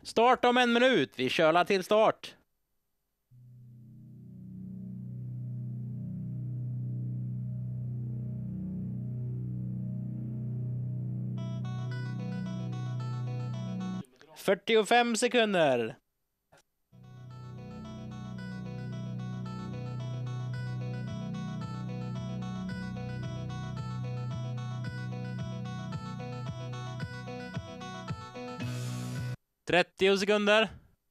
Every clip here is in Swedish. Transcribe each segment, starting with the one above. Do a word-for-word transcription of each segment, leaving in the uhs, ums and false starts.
Start om en minut. Vi kölar till start. fyrtiofem sekunder. trettio sekunder.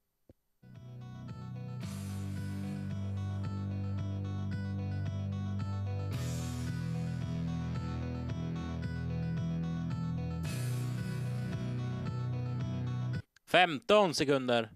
femton sekunder.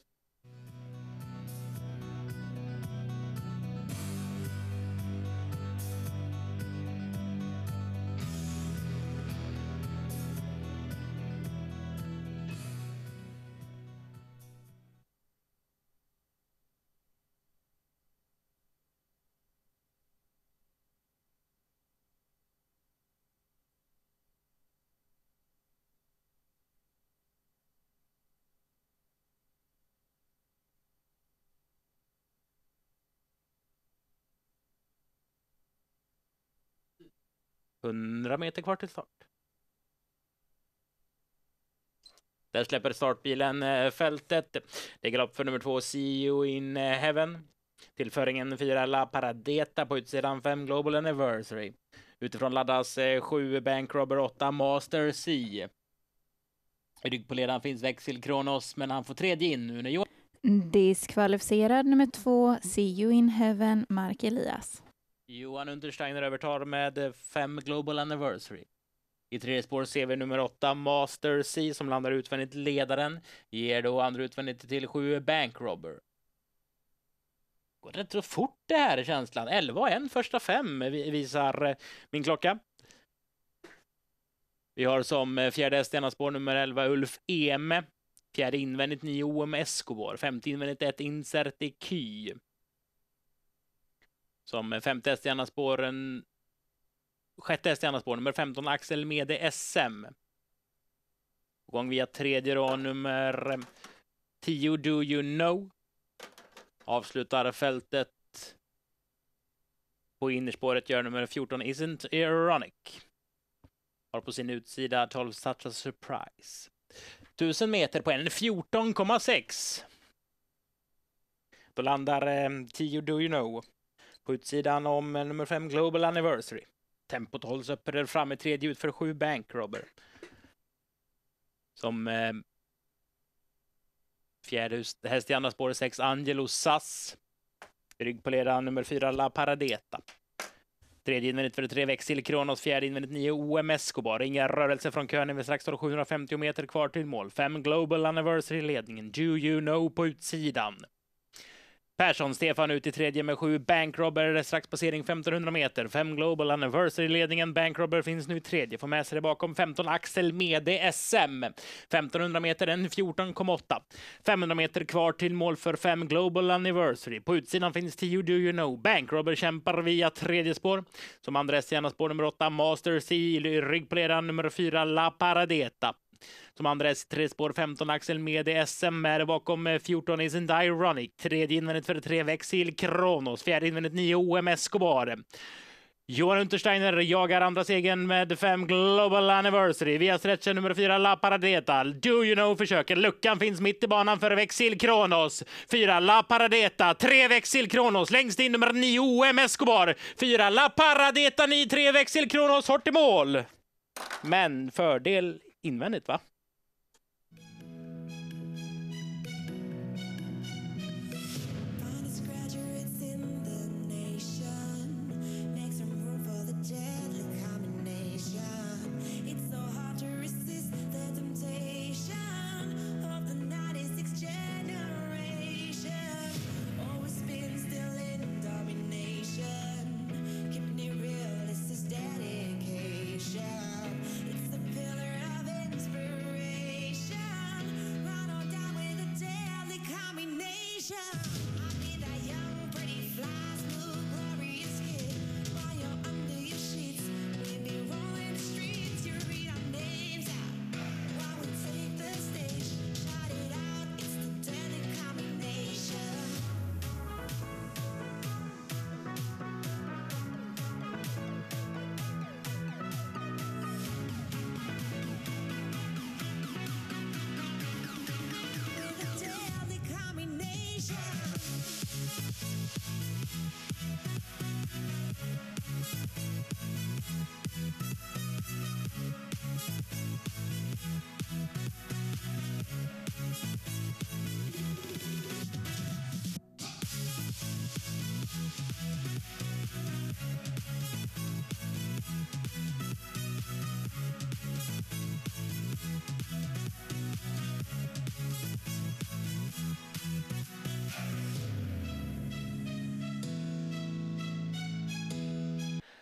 hundra meter kvar till start. Där släpper startbilen eh, fältet. Det är galopp för nummer två, See You in Heaven. Tillföringen fyra La Paradeta på utsidan fem Global Anniversary. Utifrån laddas eh, sju Bank Robber åtta Master C. I rygg på ledaren finns Växel Kronos, men han får tredje in nu när Johan... Diskvalificerad nummer två, See You in Heaven, Mark Elias. Johan Untersteiner övertar med fem Global Anniversary. I tredje spår ser vi nummer åtta Master C som landar utvändigt ledaren. Ger då andra utvändigt till sju Bank Robber. Går rätt så fort det här i känslan. elva och en första fem visar min klocka. Vi har som fjärde Stena-spår nummer elva Ulf Eme. Fjärde invändigt nio O M Escobar. Femte invändigt ett Insert i Ky. Som femte Stena-spåren sjätte Stena-spår nummer femton Axel Mede S M. På gång via tredje då nummer tio Do You Know. Avslutar fältet på innerspåret gör nummer fjorton Isn't Ironic. Har på sin utsida tolv Such a Surprise. tusen meter på en fjorton komma sex. Då landar eh, tio Do You Know på utsidan om eh, nummer fem Global Anniversary. Tempot hålls uppe där framme, tredje ut för sju Bank Robber. Som eh, fjärde häst i andra spår sex Angelo Sass. Rygg på ledaren nummer fyra La Paradeta. Tredje invändigt för tre Växel Kronos, fjärde invändigt nio O M Escobar. Inga rörelser från kön, vi strax står sjuhundrafemtio meter kvar till mål. fem Global Anniversary ledningen. Do You Know på utsidan. Persson Stefan ut i tredje med sju Bank Robber, strax passering femtonhundra meter. fem Global Anniversary-ledningen. Bank Robber finns nu i tredje. Får med sig det bakom femton Axel Mede S M. femtonhundra meter, en fjorton komma åtta. femhundra meter kvar till mål för fem Global Anniversary. På utsidan finns tio Do You Know. Bank Robber kämpar via tredje spår. Som andra gärna spår nummer åtta Master C. Rygg på ledaren nummer fyra La Paradeta. Som andra S tre spår femton Axel Mede S M är bakom fjorton Isn't Ironic. Tredje invändigt för tre Växel Kronos. Fjärde invändigt nio O M Escobar. Johan Untersteiner jagar andra segern med fem Global Anniversary. Via stretchen nummer fyra La Paradeta. Do You Know försöker. Luckan finns mitt i banan för Växel Kronos. fyra La Paradeta. tre Växel Kronos. Längst in nummer nio O M Escobar. fyra La Paradeta. nio tre Växel Kronos. Hårt i mål. Men fördel invändigt, va? It's the pillar of inspiration.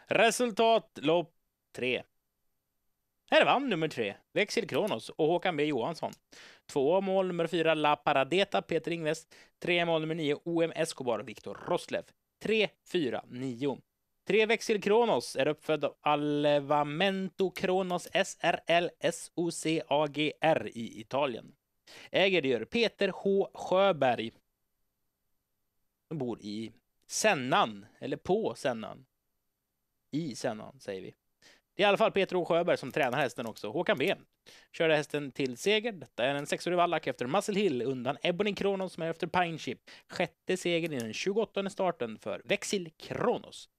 Resultat lopp tre. Här vann nummer tre, Växel Kronos och Håkan B Johansson. Två mål nummer fyra, La Paradeta, Peter Ingves. Tre mål nummer nio, O M Escobar, Viktor Roslev. Tre, fyra, nio. Tre Växel Kronos är uppfödd av Allevamento Kronos S R L S O C A G R i Italien. Äger det gör Peter H Sjöberg. Som bor i Sennan, eller på Sennan. I Sennan, säger vi. Det är i alla fall Peter H Sjöberg som tränar hästen också. Håkan B körde hästen till seger. Detta är en sexårig vallack efter Muscle Hill undan Ebony Kronos som är efter Pine Ship. Sjätte segern i den tjugoåttonde starten för Växel Kronos.